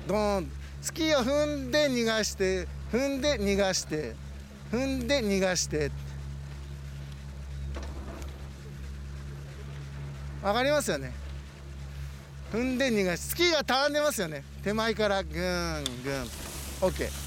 ドーン。スキーを踏んで逃がして踏んで逃がして踏んで逃がして。わかりますよね。踏んで逃がしてスキーがたわんでますよね。手前からグーングーン。 OK。